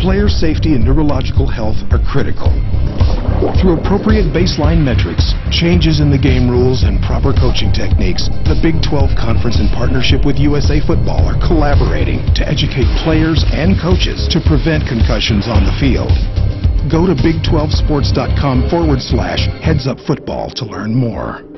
Player safety and neurological health are critical. Through appropriate baseline metrics, changes in the game rules, and proper coaching techniques, the Big 12 Conference in partnership with USA Football are collaborating to educate players and coaches to prevent concussions on the field. Go to Big12Sports.com/headsupfootball to learn more.